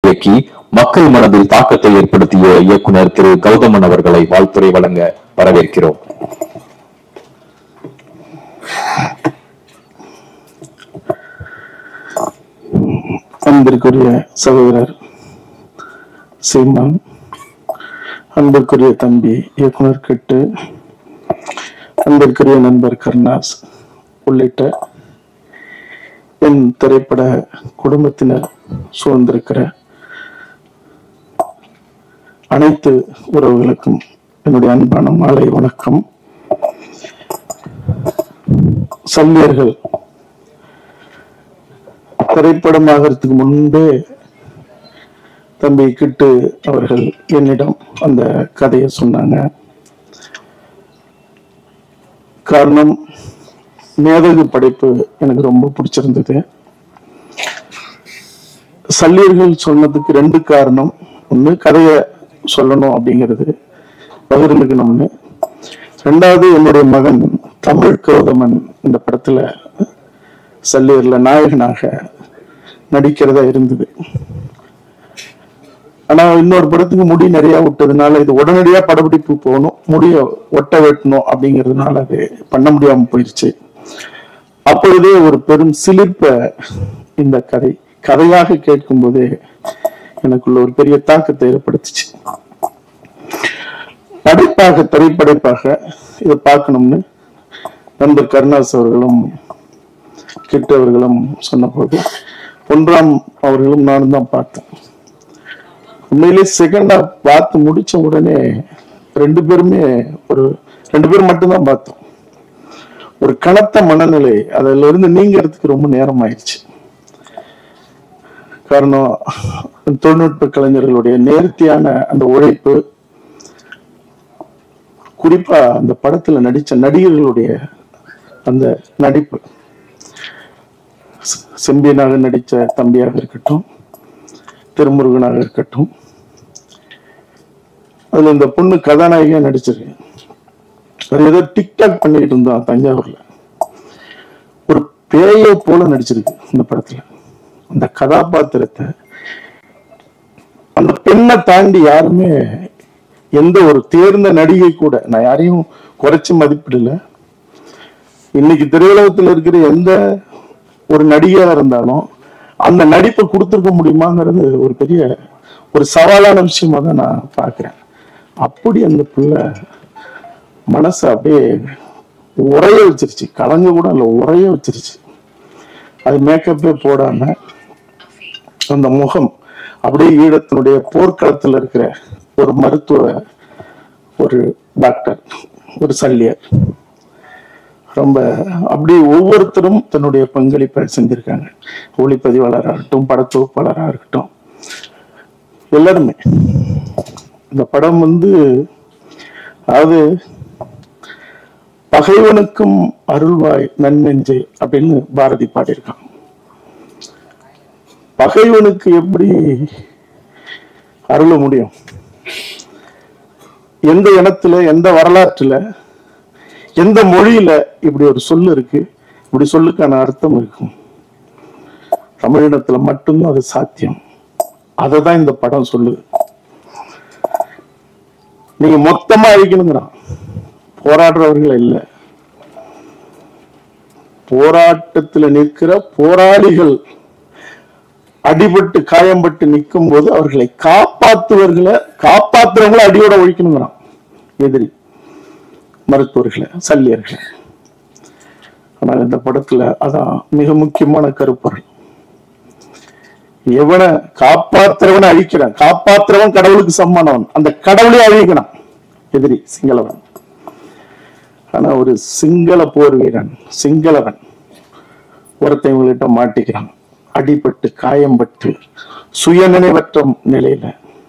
இயக்கி மக்கள் மனதில் தாக்கத்தை ஏற்படுத்திய இயக்குனர் திரு கௌதமன் அவர்களை வாழ்த்துரை வழங்க வரவேற்கிறோம். அன்பிற்குரிய சகோதரர் சீமான், அன்பிற்குரிய தம்பி இயக்குனர் கெட்டு, அன்பிற்குரிய நண்பர் கருணாஸ் உள்ளிட்ட என் திரைப்பட குடும்பத்தினர் சூழ்ந்திருக்கிற அனைத்து உறவுகளுக்கும் என்னுடைய அன்பான மாலை வணக்கம். சல்லியர்கள் திரைப்படமாகிறதுக்கு முன்பே தம்பி கிட்டு அவர்கள் என்னிடம் அந்த கதையை சொன்னாங்க. காரணம், மேதகு படைப்பு எனக்கு ரொம்ப பிடிச்சிருந்தது. சல்லியர்கள் சொன்னதுக்கு 2 காரணம். ஒண்ணு, கதையை சொல்லணும் அப்படிங்கிறது பகிர்ந்துக்கணும்னு. 2வது, என்னுடைய மகன் தமிழ் கௌதமன் இந்த படத்துல சல்லியர்ல நாயகனாக நடிக்கிறதா இருந்தது. ஆனா இன்னொரு படத்துக்கு முடி நிறைய விட்டதுனால இது உடனடியா படப்பிடிப்பு போகணும், முடிய ஒட்ட வெட்டணும் அப்படிங்கிறதுனால அது பண்ண முடியாம போயிடுச்சு. அப்பொழுதே ஒரு பெரும் சிலிர்ப்ப இந்த கதையாக கேட்கும் போதே எனக்குள்ள ஒரு பெரிய தாக்கத்தை ஏற்படுத்துச்சு. திரைப்படைப்பாக இதை பார்க்கணும்னு நண்பர் கருணாஸ் அவர்களும் கிட்டவர்களும் சொன்னபோது பொன்ராம் அவர்களும் நானும் தான் பார்த்தேன். உண்மையிலே செகண்ட் ஹாஃப் பார்த்து முடிச்ச உடனே 2 பேர் மட்டும்தான் பார்த்தோம். ஒரு கனத்த மனநிலை அதுல இருந்து நீங்கிறதுக்கு ரொம்ப நேரம் ஆயிடுச்சு. காரணம், தொழில்நுட்ப கலைஞர்களுடைய நேர்த்தியான அந்த உழைப்பு, குறிப்பா அந்த படத்துல நடிச்ச நடிகர்களுடைய அந்த நடிப்பு, செம்பியனாக நடிச்ச தம்பியாக இருக்கட்டும், திருமுருகனாக இருக்கட்டும், அதுல இந்த பொண்ணு கதாநாயகியா நடிச்சிருக்கு. அது ஏதோ டிக்டாக் பண்ணிட்டு இருந்தோம் தஞ்சாவூர்ல. ஒரு பேயை போல நடிச்சிருக்கு இந்த படத்துல. அந்த கதாபாத்திரத்தை, அந்த பெண்ணை தாண்டி யாருமே, எந்த ஒரு தேர்ந்த நடிகை கூட, நான் யாரையும் குறைச்சு மதிப்பிடல, இன்னைக்கு திரையுலகத்தில் இருக்கிற எந்த ஒரு நடிகையா இருந்தாலும் அந்த நடிப்பை கொடுத்துருக்க முடியுமாங்கிறது ஒரு பெரிய ஒரு சவாலான விஷயமா தான் நான் பாக்குறேன். அப்படி அந்த பிள்ளை மனசை அப்படியே உரைய வச்சிருச்சு, கலங்க கூட இல்ல, உரைய வச்சிருச்சு. அது மேக்கப்பே போடாம அந்த முகம் அப்படியே ஈழத்தினுடைய போர்க்களத்தில் இருக்கிற ஒரு மருத்துவ, ஒரு டாக்டர், ஒரு சல்லியர், ரொம்ப அப்படி ஒவ்வொருத்தரும் தன்னுடைய பங்களிப்பை செஞ்சிருக்காங்க. ஒளிப்பதிவாளராக இருக்கட்டும், படத்தொகுப்பாளராக இருக்கட்டும், எல்லாருமே. இந்த படம் அதாவது பகைவனுக்கும் அருள்வாய் நன்னெஞ்சை அப்படின்னு பாரதி பாடியிருக்கான். பகைவனுக்கு எப்படி அருள முடியும்? எந்த இனத்துல, எந்த வரலாற்றுல, எந்த மொழியில இப்படி ஒரு சொல்லு இருக்கு? இப்படி சொல்லுக்கான அர்த்தம் இருக்கும். தமிழினத்துல மட்டும்தான் அது சாத்தியம். அததான் இந்த படம் சொல்லுது. நீங்க மொத்தமா அழிக்கணுங்கிறான். போராடுறவர்கள் இல்ல, போராட்டத்துல நிற்கிற போராளிகள் அடிபட்டு காயம்பட்டு நிற்கும் போது அவர்களை காப்பாத்துறவங்களை அடியோட ஒழிக்கணுங்கிறான். எதிரி மருத்துவர்களை, சல்லியர்களை. ஆனால் இந்த படத்துல அதான் மிக முக்கியமான கருப்பொருள். எவனை காப்பாத்துறவனை அழிக்கிறான், காப்பாத்துறவன் கடவுளுக்கு சம்மானவன், அந்த கடவுளே அழிக்கிறான் எதிரி சிங்களவன். ஆனா ஒரு சிங்கள போர் வீரன், சிங்களவன் ஒருத்தவங்கள்ட்ட மாட்டிக்கிறான், அடிபட்டு காயம்பட்டு சுயநினைவற்ற நிலையில.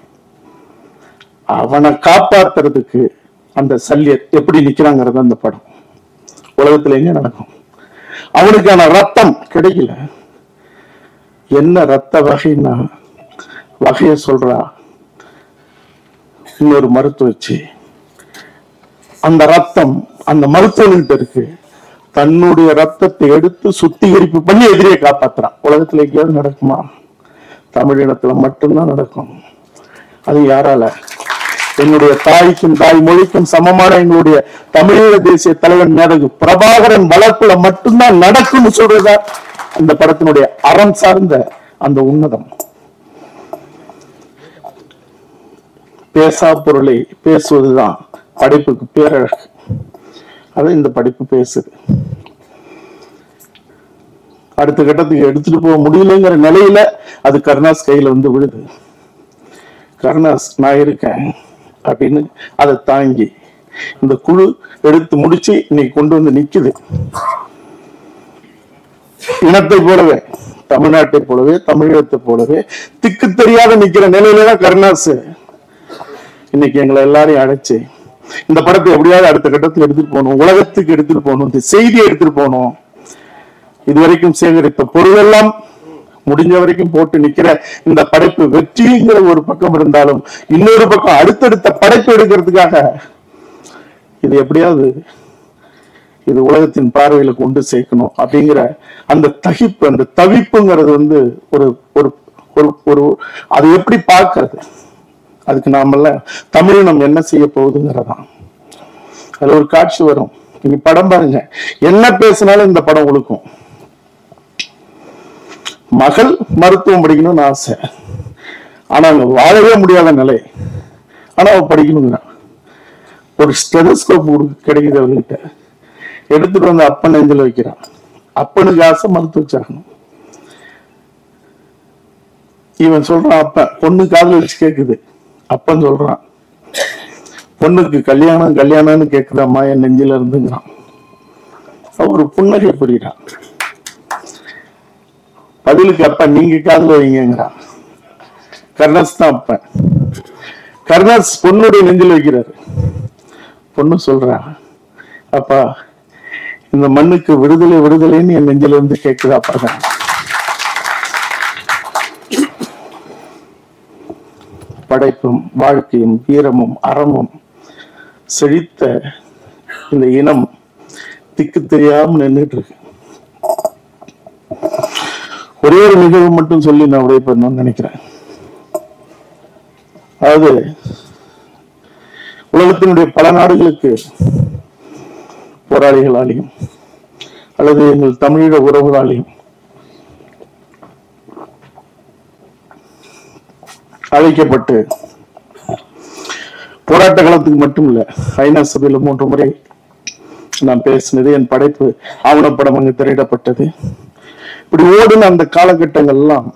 அவனை காப்பாத்துறதுக்கு அந்த சல்லியர் எப்படி நிக்கிறாங்கிறது அந்த படம். உலகத்துல எங்க நடக்கும்? அவனுக்கான ரத்தம் கிடைக்கல. என்ன ரத்த வகைன்னா வகைய சொல்றா இன்னொரு மருத்துவ வச்சு, அந்த ரத்தம் அந்த மருத்துவன்கிட்ட இருக்கு. தன்னுடைய ரத்தத்தை எடுத்து சுத்திகரிப்பு பண்ணி எதிரியை காப்பாத்துறான். உலகத்துல எங்கேயாவது நடக்குமா? தமிழினத்துல மட்டும்தான் நடக்கும். அது யாரால? என்னுடைய தாய்க்கும் தாய் மொழிக்கும் சமமான எங்களுடைய தமிழீழ தேசிய தலைவர் மேதகு பிரபாகரன் வளர்ப்புல மட்டும்தான் நடக்கும்னு சொல்றதா இந்த படத்தினுடைய அறம் சார்ந்த அந்த உன்னதம். பேசா பொருளை பேசுவதுதான் படைப்புக்கு பேரழகு. அதை இந்த படைப்பு பேசுது. அடுத்த கட்டத்துக்கு எடுத்துட்டு போக முடியலங்கிற நிலையில அது கருணாஸ் கையில வந்து விழுது. கருணாஸ் நான் இருக்கேன் அப்படின்னு அதை தாங்கி இந்த குழு எடுத்து முடிச்சு இன்னைக்கு கொண்டு வந்து நிக்குது. இனத்தை போலவே, தமிழ்நாட்டை போலவே, தமிழகத்தை போலவே திக்கு தெரியாத நிக்கிற நிலையிலதான் கருணாஸ் இன்னைக்கு எங்களை எல்லாரையும் அழைச்சு இந்த படத்தை எப்படியாவது அடுத்த கட்டத்துக்கு எடுத்துட்டு போகணும், உலகத்துக்கு எடுத்துட்டு போகணும், இந்த செய்தியை எடுத்துட்டு போகணும். இதுவரைக்கும் சேகரித்த பொருளெல்லாம் முடிஞ்ச வரைக்கும் போட்டு நிக்கிற இந்த படைப்பு வெற்றிங்கிற ஒரு பக்கம் இருந்தாலும், இன்னொரு பக்கம் அடுத்தடுத்த படைப்பு எடுக்கிறதுக்காக இது எப்படியாவது இது உலகத்தின் பார்வையில கொண்டு சேர்க்கணும் அப்படிங்கிற அந்த தகிப்பு, அந்த தவிப்புங்கிறது வந்து ஒரு ஒரு ஒரு அது எப்படி பார்க்கறது, அதுக்கு நாமெல்லாம் தமிழினம் என்ன செய்ய போகுதுங்கிறதான். அதுல ஒரு காட்சி வரும், நீங்க படம் பாருங்க, என்ன பேசினாலும் இந்த படம் ஒழுக்கும். மகள் மருத்துவம் படிக்கணும்னு ஆசை, ஆனா அங்க வாழவே முடியாத நிலை, ஆனா அவ படிக்கணுங்கிறான். ஒரு ஸ்டெதஸ்கோப் கிடைக்குது அவர்கிட்ட, எடுத்துட்டு வந்து அப்பன் நெஞ்சில் வைக்கிறான். அப்பனுக்கு ஆசை மருத்துவ சாகணும். இவன் சொல்றான், அப்பன் பொண்ணு காதுல வச்சு கேக்குது. அப்பன் சொல்றான், பொண்ணுக்கு கல்யாணம் கல்யாணம்னு கேக்குதாம்மா என் நெஞ்சில இருந்துங்கிறான். ஒரு புன்னகை புரியுறான். பதிலுக்கு அப்ப நீங்க காதுல வைங்கிறான். கருணாஸ் தான் அப்ப. கருணாஸ் பொண்ணுடைய நெஞ்சில் வைக்கிறாரு. பொண்ணு சொல்றா, அப்பா இந்த மண்ணுக்கு விடுதலை விடுதலைன்னு என் நெஞ்சில இருந்து கேட்குது. அப்பதான் படைப்பும் வாழ்க்கையும் வீரமும் அறமும் செழித்த இந்த இனம் திக்கு தெரியாம நின்றுட்டு இருக்கு. ஒரே ஒரு நிகழ்வு மட்டும் சொல்லி நான் விடைபெறணும்னு நினைக்கிறேன். அதாவது உலகத்தினுடைய பல நாடுகளுக்கு போராளிகளாலையும் அல்லது எங்கள் தமிழீழ உறவுகளாலையும் அழைக்கப்பட்டு போராட்ட காலத்துக்கு மட்டும் இல்ல, ஐநா சபையில 3 முறை நான் பேசினது, என் படைப்பு ஆவணப்படம் அங்கு திரையிடப்பட்டது. இப்படி ஓடுன அந்த காலகட்டங்கள்லாம்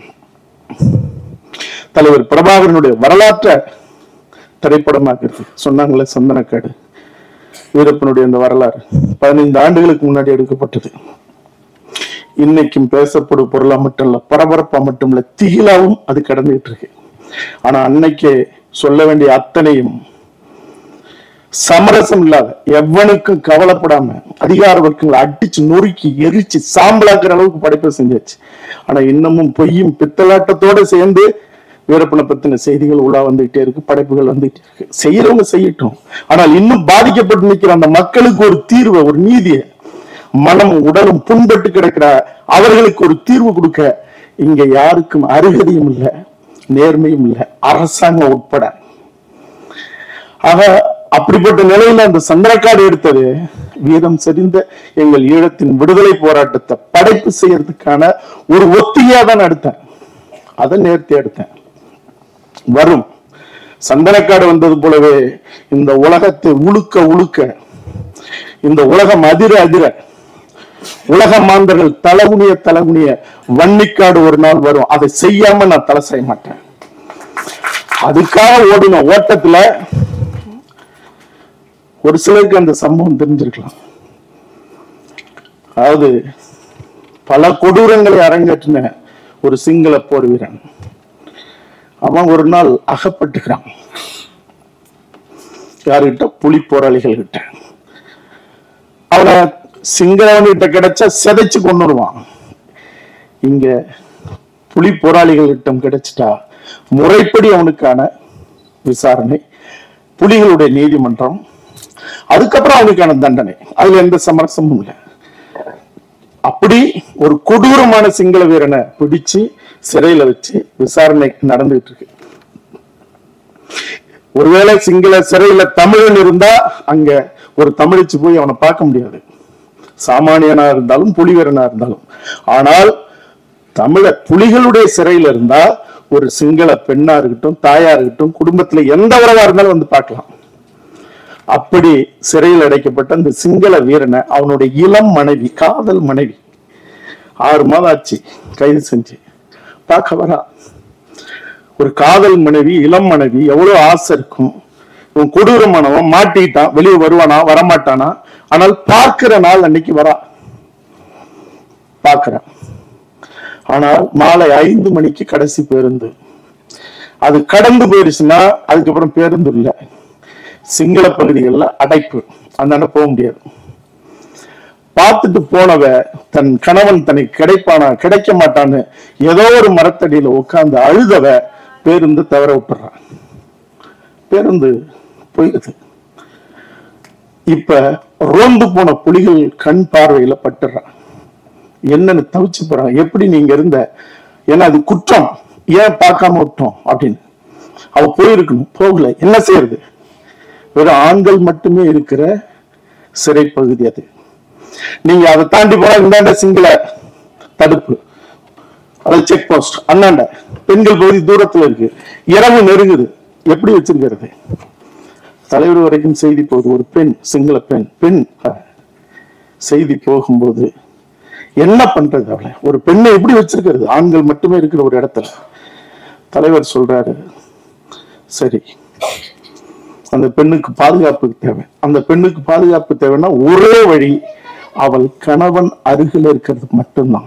தலைவர் பிரபாகரனுடைய வரலாற்றை திரைப்படமாக்குறது. சொன்னாங்களே சந்தனக்காடு வீரப்பனுடைய அந்த வரலாறு 15 ஆண்டுகளுக்கு முன்னாடி எடுக்கப்பட்டது. இன்னைக்கும் பேசப்படும் பொருளா மட்டும் இல்ல, பரபரப்பா மட்டும் இல்ல, திகிலாவும் அது கடந்துகிட்டு இருக்கு. ஆனா அன்னைக்கே சொல்ல வேண்டிய அத்தனையும் சமரசம் இல்லாத, எவனுக்கும் கவலைப்படாம அதிகார வர்க்கங்களை அடிச்சு நொறுக்கி எரிச்சு சாம்பலாக்குற அளவுக்கு படைப்பை செஞ்சாச்சு. ஆனா இன்னமும் பொய்யும் பித்தலாட்டத்தோட சேர்ந்து வீரப்பனை பத்தின செய்திகள் உலா வந்துகிட்டே இருக்கு, படைப்புகள் வந்துகிட்டே இருக்கு. செய்யறவங்க செய்யட்டும், ஆனால் இன்னும் பாதிக்கப்பட்டு நிற்கிற அந்த மக்களுக்கு ஒரு தீர்வை, ஒரு நீதியை, மனம் உடலும் புண்பட்டு கிடக்கிற அவர்களுக்கு ஒரு தீர்வு கொடுக்க இங்க யாருக்கும் அருகதையும் இல்லை, நேர்மையும் இல்லை, அரசாங்கம் உட்பட. ஆக அப்படிப்பட்ட நிலையில அந்த சந்திரக்காடு எடுத்தது வீரம் செறிந்த எங்கள் ஈழத்தின் விடுதலை போராட்டத்தை படைப்பு செய்யறதுக்கான ஒரு ஒத்திகையா தான் எடுத்தேன். அதை நேர்த்தி எடுத்தேன். வரும் சந்தனக்காடு வந்தது போலவே இந்த உலகத்தை உழுக்க உழுக்க, இந்த உலகம் அதிர அதிர, உலக மாந்தர்கள் தலகுனிய தலகுனிய வன்னிக்காடு ஒரு நாள் வரும். அதை செய்யாம நான் தலை செய்ய மாட்டேன். அதுக்காக ஓடின ஓட்டத்துல ஒரு சிலருக்கு அந்த சம்பவம் தெரிஞ்சிருக்கலாம். அதாவது பல கொடூரங்களை அரங்கேற்றின ஒரு சிங்கள போர் வீரன், அவன் ஒரு நாள் அகப்பட்டுக்கிறான். யாருகிட்ட? புலி போராளிகள் கிட்ட. அவனை சிங்களவன்கிட்ட கிடைச்சா சிதைச்சு கொண்டுடுவான். இங்க புலி போராளிகளிடம் கிடைச்சிட்டா முறைப்படி அவனுக்கான விசாரணை, புலிகளுடைய நீதிமன்றம், அதுக்கப்புறம் அவனுக்கான தண்டனை. அதுல எந்த சமரசமும் இல்லை. அப்படி ஒரு கொடூரமான சிங்கள வீரனை பிடிச்சு சிறையில வச்சு விசாரணை நடந்துட்டு இருக்கு. ஒருவேளை சிங்கள சிறையில தமிழன் இருந்தா அங்க ஒரு தமிழிச்சு போய் அவனை பார்க்க முடியாது, சாமானியனா இருந்தாலும் புலிவீரனா இருந்தாலும். ஆனால் தமிழ புலிகளுடைய சிறையில இருந்தா ஒரு சிங்கள பெண்ணா இருக்கட்டும், தாயா இருக்கட்டும், குடும்பத்துல எந்த உறவா இருந்தாலும் வந்து பார்க்கலாம். அப்படி சிறையில் அடைக்கப்பட்ட அந்த சிங்கள வீரனை அவனுடைய இளம் மனைவி, காதல் மனைவி, 6 மாதம் ஆச்சு கைது செஞ்சு பார்க்க வரா. ஒரு காதல் மனைவி, இளம் மனைவி, எவ்வளவு ஆசை இருக்கும். இவன் கொடூரமானவன், மாட்டிக்கிட்டான், வெளியே வருவானா வரமாட்டானா, ஆனால் பார்க்கிற நாள் அன்னைக்கு வரா, பார்க்கிறான். ஆனால் மாலை 5 மணிக்கு கடைசி பேருந்து. அது கடந்து போயிடுச்சுன்னா அதுக்கப்புறம் பேருந்து இல்லை. சிங்கள பகுதிகளில் அடைப்பு, அந்த போக முடியாது. பார்த்துட்டு போனவ தன் கணவன் தனக்கு கிடைப்பானா கிடைக்க மாட்டான்னு ஏதோ ஒரு மரத்தடியில உட்கார்ந்து அழுதவ பேருந்து தவற விட்டுறான். பேருந்து போயிடுது. இப்ப ரோந்து போன புலிகள் கண் பார்வையில பட்டுறான். என்னன்னு தவிச்சு போறான். எப்படி நீங்க இருந்த, ஏன்னா அது குற்றம், ஏன் பார்க்காம விட்டோம் அப்படின்னு. அவ போயிருக்கணும், போகல, என்ன செய்யறது? வெறும் ஆண்கள் மட்டுமே இருக்கிற சிறை பகுதி அது. நீங்க அதை தாண்டி போனா இந்தாண்ட சிங்கள தடுப்பு, அதாவது செக் போஸ்ட், அண்ணாண்ட பெண்கள் பகுதி தூரத்துல இருக்கு. இரவு நெருங்குது, எப்படி வச்சிருக்கிறது? தலைவர் வரைக்கும் செய்தி போகுது. ஒரு பெண், சிங்கள பெண் செய்தி போகும்போது என்ன பண்றது? அவளை, ஒரு பெண்ணை எப்படி வச்சிருக்கிறது? ஆண்கள் மட்டுமே இருக்கிற ஒரு இடத்துல. தலைவர் சொல்றாரு, சரி அந்த பெண்ணுக்கு பாதுகாப்பு தேவை. அந்த பெண்ணுக்கு பாதுகாப்பு தேவைன்னா ஒரே வழி, அவள் கணவன் அருகில் இருக்கிறது மட்டும்தான்.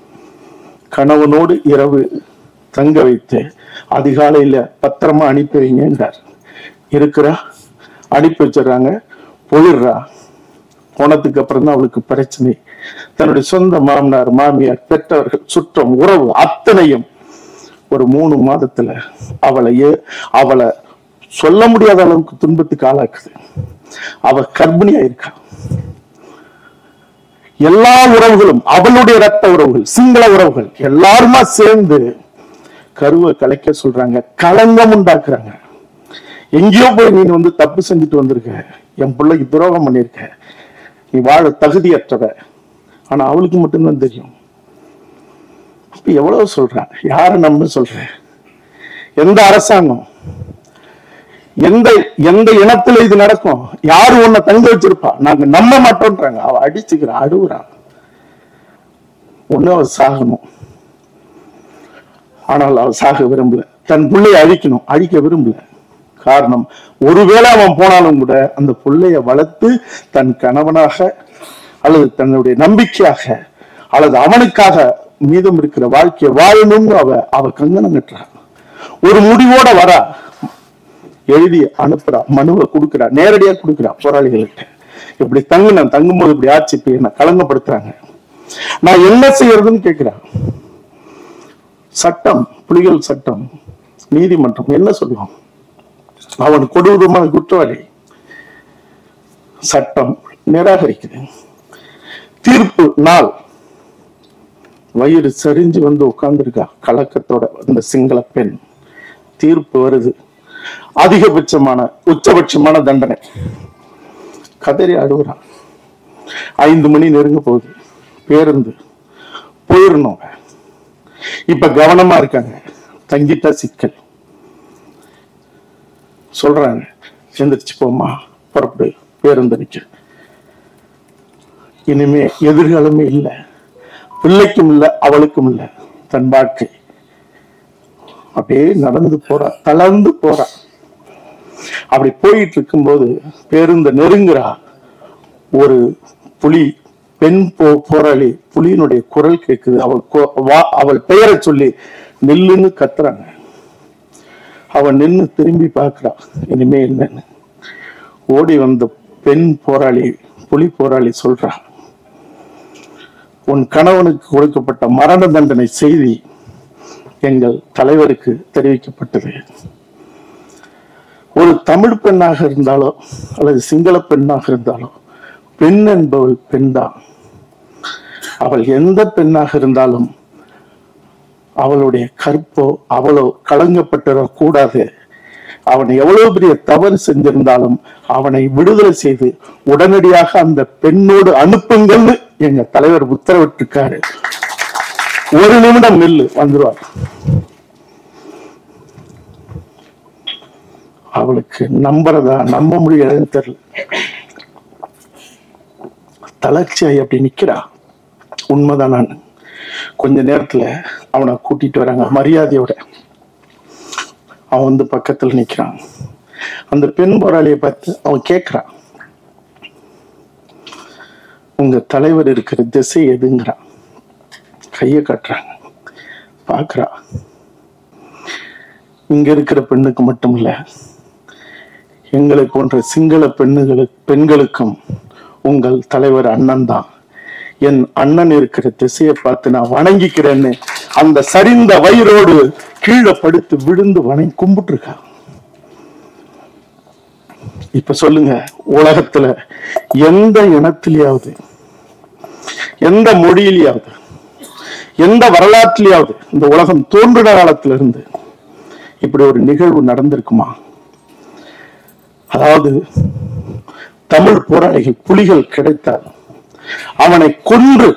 கணவனோடு இரவு தங்க வைத்து அதிகாலையில பத்திரமா அனுப்பி வைங்கிறார். இருக்கிறா, அனுப்பி வச்சிடறாங்க, போயிடுறா. போனதுக்கு அப்புறம் தான் அவளுக்கு பிரச்சனை. தன்னுடைய சொந்த மாமனார், மாமியார், பெற்றவர்கள், சுற்றம், உறவு அத்தனையும் ஒரு 3 மாதத்துல அவளை சொல்ல முடியாத அளவுக்கு துன்பத்துக்கு ஆளாக்குது. அவ கர்ப்பிணியா இருக்கா. எல்லா உறவுகளும், அவளுடைய ரத்த உறவுகள், சிங்கள உறவுகள் எல்லாருமா சேர்ந்து கருவை கலைக்க சொல்றாங்க, களங்கம் உண்டாக்குறாங்க. எங்கேயோ போய் நீ வந்து தப்பு செஞ்சுட்டு வந்திருக்க, என் பிள்ளைக்கு துரோகம் பண்ணிருக்க, நீ வாழ தகுதியற்றவ. ஆனா அவளுக்கு மட்டும்தான் தெரியும். எவ்வளவு சொல்றான், யார நம்ப சொல்ற? எந்த அரசாங்கம், எந்த இனத்துல இது நடக்கும்? யாரு உன்னை தங்க வச்சிருப்பா? நாங்க நம்ப மாட்டோம்ன்றாங்க. அவ அடிச்சுக்கிறான், அழுகுறான். ஒண்ணு அவ சாகணும், ஆனால் அவ சாக விரும்பல. தன் பிள்ளைய அழிக்க விரும்பல. காரணம், ஒருவேளை அவன் போனாலும் கூட அந்த பிள்ளைய வளர்த்து தன் கணவனாக அல்லது தன்னுடைய நம்பிக்கையாக அல்லது அவனுக்காக மீதம் இருக்கிற வாழ்க்கையை வாழணும்னு அவ கங்கணம் கட்டுறான். ஒரு முடிவோட வரா, எழுதி அனுப்புறா, மனுவை கொடுக்குறா, நேரடியா கொடுக்குறா போராளிகள்கிட்ட. இப்படி தங்கும்போது இப்படி ஆட்சி என்ன கலங்கப்படுத்துறாங்க, நான் என்ன செய்யறதுன்னு கேட்கிறேன். சட்டம், புலிகள் சட்டம், நீதிமன்றம் என்ன சொல்லுவோம்? அவன் கொடூரமான குற்றவாளி. சட்டம் நிராகரிக்குது. தீர்ப்பு நாள் வயிறு சரிஞ்சு வந்து உட்கார்ந்துருக்கா கலக்கத்தோட அந்த சிங்கள பெண். தீர்ப்பு வருது, உச்சபட்சமான தண்டனை. கதறி அழுகுறான். 5 மணி நெருங்க போகுது. பேருந்து போயிடணும். இப்ப கவனமா இருக்காங்க, தங்கிட்டா சிக்கல். சொல்றாங்க, எந்திரிச்சு போமா, புறப்படு, பேருந்து நிக்க. இனிமே எதிர்காலமே இல்லை, பிள்ளைக்கும் இல்லை, அவளுக்கும் இல்லை, தன் வாழ்க்கை. அப்படியே நடந்து போறா, தளர்ந்து போறா. அப்படி போயிட்டு இருக்கும்போது பேருந்து நெருங்குறா. ஒரு பெண் போராளி புலியினுடைய குரல் கேட்குது. அவள் பெயரை சொல்லி நில்லுன்னு கத்துறாங்க. அவன் நின்று திரும்பி பார்க்கிறா, இனிமே என்னன்னு. ஓடி வந்த பெண் போராளி, புலி போராளி சொல்றா, உன் கணவனுக்கு கொடுக்கப்பட்ட மரண தண்டனை செய்தி எங்கள் தலைவருக்கு தெரிவிக்கப்பட்டது. ஒரு தமிழ் பெண்ணாக இருந்தாலோ அல்லது சிங்கள பெண்ணாக இருந்தாலோ பெண் என்பவள் பெண் தான். அவள் எந்த பெண்ணாக இருந்தாலும் அவளுடைய கற்போ அவளோ களங்கப்பட்டுடக்கூடாது. அவன் எவ்வளவு பெரிய தவறு செஞ்சிருந்தாலும் அவனை விடுதலை செய்து உடனடியாக அந்த பெண்ணோடு அனுப்புங்கள்னு எங்க தலைவர் உத்தரவிட்டிருக்காரு. ஒரு நிமிடம் நில்லு, வந்துருவார். அவளுக்கு நம்புறதா நம்ப முடியாதுன்னு தெரியல. தளர்ச்சியாய் அப்படி நிக்கிறா. உண்மைதான். நான் கொஞ்ச நேரத்துல அவனை கூட்டிட்டு வராங்க மரியாதையோட. அவன் வந்து பக்கத்துல நிக்கிறான். அந்த பெண் போராளியை பார்த்து அவன் கேட்கிறான், உங்க தலைவர் இருக்கிற திசை எதுங்கிறான். கைய காட்டுறாங்க. பாக்குறா. இங்க இருக்கிற பெண்ணுக்கு மட்டும் இல்ல, எங்களை போன்ற சிங்கள பெண்களுக்கும் உங்கள் தலைவர் அண்ணன் தான். என் அண்ணன் இருக்கிற திசையை பார்த்து நான் வணங்கிக்கிறேன்னு அந்த சரிந்த வயிறோடு கீழே படுத்து விழுந்து வணங்கி கும்பிட்டு இருக்கா. இப்ப சொல்லுங்க, உலகத்துல எந்த இனத்திலேயாவது, எந்த மொழியிலேயாவது, எந்த வரலாற்றிலேயாவது இந்த உலகம் தோன்றின காலத்துல இருந்து இப்படி ஒரு நிகழ்வு நடந்திருக்குமா? அதாவது தமிழ் போராளிகள் புலிகள் கிடைத்தால் அவனை கொன்று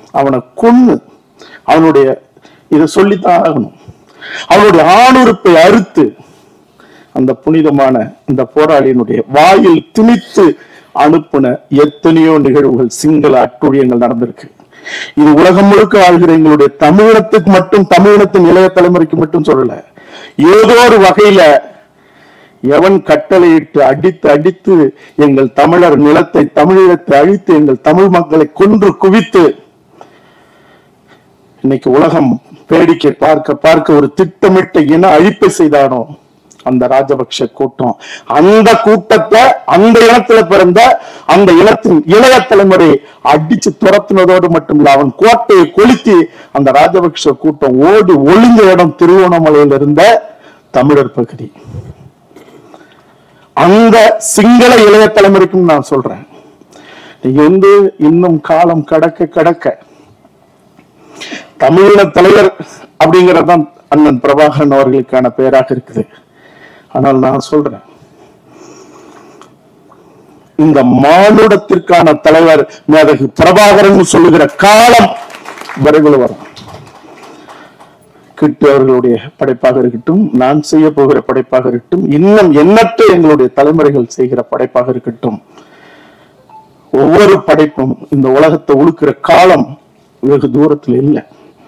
அவனுடைய இதை சொல்லித்தான் ஆகணும், அவனுடைய ஆணுறுப்பை அறுத்து அந்த புனிதமான இந்த போராளியினுடைய வாயில் திணித்து அனுப்புன எத்தனையோ நிகழ்வுகள், சிங்கள அட்டுழியங்கள் நடந்திருக்கு. இது உலகம் முழுக்க ஆள்கிற எங்களுடைய தமிழினத்துக்கு மட்டும், தமிழினத்தின் இளைய தலைமுறைக்கு மட்டும் சொல்லல. ஏதோ ஒரு வகையில எவன் கட்டளையிட்டு அடித்து எங்கள் தமிழர் நிலத்தை, தமிழீழத்தை அழித்து எங்கள் தமிழ் மக்களை கொன்று குவித்து இன்னைக்கு உலகம் வேடிக்கை பார்க்க ஒரு திட்டமிட்ட இன அழிப்பை செய்தானோ அந்த ராஜபக்ஷ கூட்டம், அந்த கூட்டத்தை அந்த இனத்துல பிறந்த அந்த இனத்தின் இளைய தலைமுறை அடிச்சு துரத்துனதோடு மட்டுமில்ல, அவன் கோட்டையை கொளுத்தி அந்த ராஜபக்ஷ கூட்டம் ஓடி ஒளிஞ்ச இடம் திருவோணமலையில் இருந்த தமிழர் பகுதி. அந்த சிங்கள இளைய தலைமுறைக்கும் நான் சொல்றேன், நீங்க வந்து இன்னும் காலம் கடக்க தமிழீழ தலைவர் அப்படிங்கறதுதான் அண்ணன் பிரபாகரன் அவர்களுக்கான பெயராக இருக்குது. ஆனால் நான் சொல்றேன், இந்த மானுடத்திற்கான தலைவர் மேதகு பிரபாகரன் சொல்லுகிற காலம் விரைவில் வரும். கிட்டு அவர்களுடைய படைப்பாக இருக்கட்டும், நான் செய்ய போகிற படைப்பாக இருக்கட்டும், இன்னும் எண்ணற்ற எங்களுடைய தலைமுறைகள் செய்கிற படைப்பாக இருக்கட்டும், ஒவ்வொரு படைப்பும் இந்த உலகத்தை உழுக்கிற காலம் வெகு தூரத்தில் இல்லை.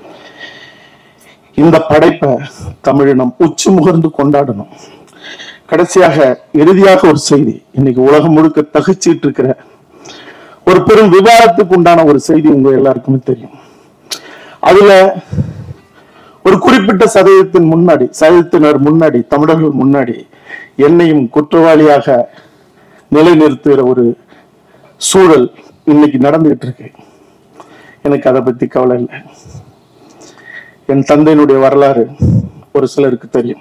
இந்த படைப்பை தமிழினம் உச்சி முகர்ந்து கொண்டாடணும். கடைசியாக இறுதியாக ஒரு செய்தி, இன்னைக்கு உலகம் முழுக்க தகிச்சிட்டு இருக்கிற ஒரு பெரும் விவாதத்துக்கு உண்டான ஒரு செய்தி உங்க எல்லாருக்குமே தெரியும். அதுல ஒரு குறிப்பிட்ட சதவீதத்தினர் முன்னாடி, தமிழர்கள் முன்னாடி என்னையும் குற்றவாளியாக நிலைநிறுத்துகிற ஒரு சூழல் இன்னைக்கு நடந்துகிட்டு இருக்கு. எனக்கு அதை பத்தி கவலை இல்லை. என் தந்தையினுடைய வரலாறு ஒரு சிலருக்கு தெரியும்.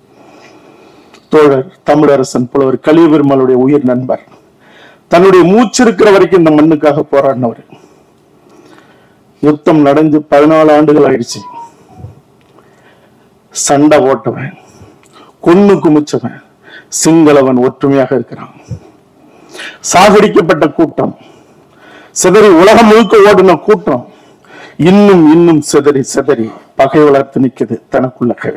தோழர் தமிழரசன் புலவர் கலியபெருமாளுடைய உயிர் நண்பர், தன்னுடைய மூச்சு இருக்கிற வரைக்கும் இந்த மண்ணுக்காக போராடினவர். யுத்தம் நடந்து 14 ஆண்டுகள் ஆயிடுச்சு. சண்டை ஓட்டவன், கொன்னு குமிச்சவன், சிங்களவன் ஒற்றுமையாக இருக்கிறான். சாகடிக்கப்பட்ட கூட்டம், சிதறி உலகம் முழுக்க ஓடின கூட்டம் இன்னும் சிதறி பகை வளர்த்து நிற்குது தனக்குள்ளவே.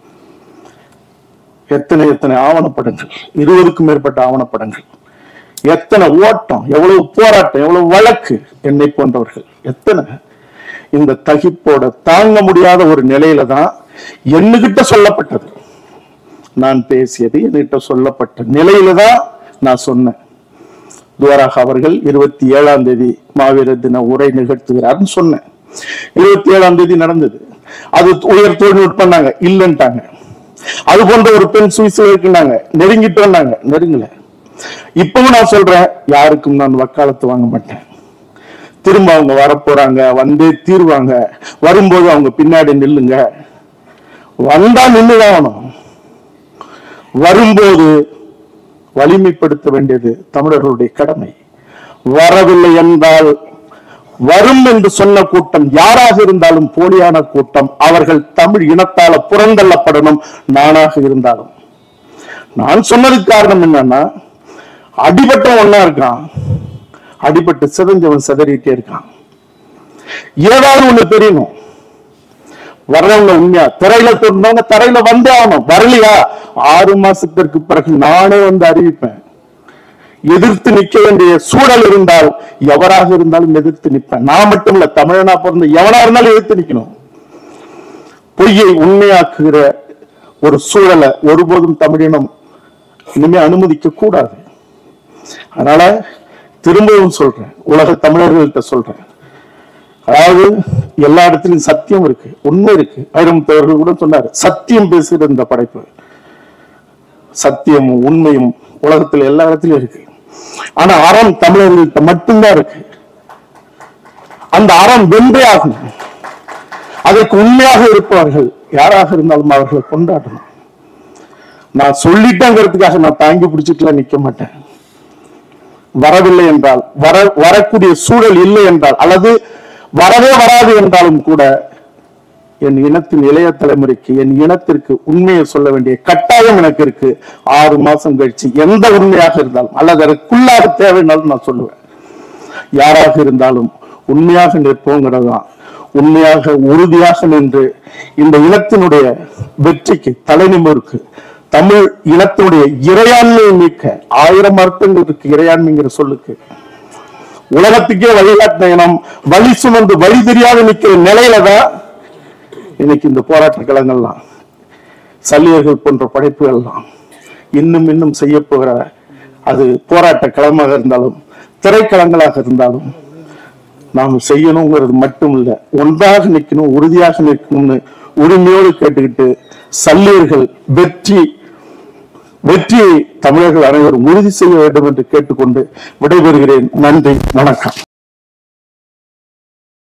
எத்தனை ஆவணப்படங்கள், 20க்கும் மேற்பட்ட ஆவணப்படங்கள், எத்தனை ஓட்டம், எவ்வளவு போராட்டம், எவ்வளவு வழக்கு, என்னை போன்றவர்கள் எத்தனை. இந்த தகிப்போட தாங்க முடியாத ஒரு நிலையில தான் என்னகிட்ட சொல்லப்பட்டது, நான் பேசியது என்கிட்ட சொல்லப்பட்ட நிலையில தான் நான் சொன்னேன். துவாராக அவர்கள் 27ஆம் தேதி மாவீரர் தின உரை நிகழ்த்துகிறார்னு சொன்னேன். 27ஆம் தேதி நடந்தது. அது உயர் தொழில்நுட்பம் இல்லைன்ட்டாங்க. அது போன்ற ஒரு பெண் சுவிஸ்ல இருக்குனாங்க, நெருங்கிட்டு வந்தாங்க, நெருங்கல. இப்பவும் நான் சொல்றேன், யாருக்கும் நான் வக்காலத்து வாங்க மாட்டேன். திரும்ப அவங்க வரப்போறாங்க, வந்தே தீர்வாங்க. வரும்போது அவங்க பின்னாடி நில்லுங்க, வந்தா நின்றுதான். வரும்போது வலிமைப்படுத்த வேண்டியது தமிழர்களுடைய கடமை. வரவில்லை என்றால் வரும் என்று சொன்ன கூட்டம் யாராக இருந்தாலும் போலியான கூட்டம். அவர்கள் தமிழ் இனத்தால புறந்தள்ளப்படணும். நானாக இருந்தாலும். நான் சொன்னதுக்கு காரணம் என்னன்னா, அடிபட்டம் ஒன்னா இருக்கான், அடிபட்டு சிதஞ்சவன் சிதறிட்டே இருக்கான். ஏதாவது ஒண்ணு தெரியணும். வர்றவங்க உண்மையா திரையில தோன்றவங்க தரையில வந்தே ஆகணும். வரலையா 6 மாசத்திற்கு பிறகு நானே வந்து அறிவிப்பேன். எதிர்த்து நிற்க வேண்டிய சூழல் இருந்தால் எவராக இருந்தாலும் எதிர்த்து நிற்பேன். நான் மட்டும் இல்ல, தமிழனா பிறந்த எவனா இருந்தாலும் எதிர்த்து நிக்கணும். பொய்யை உண்மையாக்குகிற ஒரு சூழலை ஒருபோதும் தமிழினம் இனிமே அனுமதிக்க கூடாது. அதனால திரும்பவும் சொல்றேன், உலக தமிழர்கள்ட்ட சொல்றேன், அதாவது எல்லா இடத்துலயும் சத்தியம் இருக்கு, உண்மை இருக்கு. வைரமுத்தவர்கள் கூட சொன்னாரு, சத்தியம் பேசுகிற இந்த படைப்பு. சத்தியமும் உண்மையும் உலகத்துல எல்லா இடத்துலயும் இருக்கு. ஆனா அறம் தமிழர்கள்ட்ட மட்டும்தான் இருக்கு. அந்த அறம் வென்றே ஆகும். அதற்கு உண்மையாக இருப்பவர்கள் யாராக இருந்தாலும் அவர்களை கொண்டாடணும். நான் சொல்லிட்டேங்கிறதுக்காக நான் தாங்கி பிடிச்சிட்டுலாம் நிக்க மாட்டேன். வரவில்லை என்றால், வரக்கூடிய சூழல் இல்லை என்றால், அல்லது வரவே வராது என்றாலும் கூட என் இனத்தின் இளைய தலைமுறைக்கு, என் இனத்திற்கு உண்மையை சொல்ல வேண்டிய கட்டாயம் எனக்கு இருக்கு. 6 மாசம் கழிச்சு எந்த உண்மையாக இருந்தாலும், அல்லது அதற்குள்ளாக தேவைனாலும் நான் சொல்லுவேன். யாராக இருந்தாலும் உண்மையாக நிற்போங்கிறதுதான். உண்மையாக உறுதியாக நின்று இந்த இனத்தினுடைய வெற்றிக்கு, தலைநிமிருக்கு, தமிழ் இனத்தினுடைய இறையாண்மையை மீட்க 1000 அர்த்தங்கள் இருக்கு. இறையாண்மைங்கிற சொல்லுக்கு உலகத்துக்கே வழிகாட்டின இனம் வழி சுமந்து வழி தெரியாத நிற்கிற நிலையில தான் இன்னைக்கு இந்த போராட்ட களங்கள்லாம், சல்லியர்கள் போன்ற படைப்புகள்லாம் இன்னும் இன்னும் செய்ய போகிற, அது போராட்ட களமாக இருந்தாலும் திரைக்களங்களாக இருந்தாலும் நாம் செய்யணுங்கிறது மட்டும் இல்லை, ஒன்றாக நிற்கணும், உறுதியாக நிற்கணும்னு உரிமையோடு கேட்டுக்கிட்டு, சல்லியர்கள் வெற்றியை தமிழர்கள் அனைவரும் உறுதி செய்ய வேண்டும் என்று கேட்டுக்கொண்டு விடைபெறுகிறேன். நன்றி, வணக்கம்.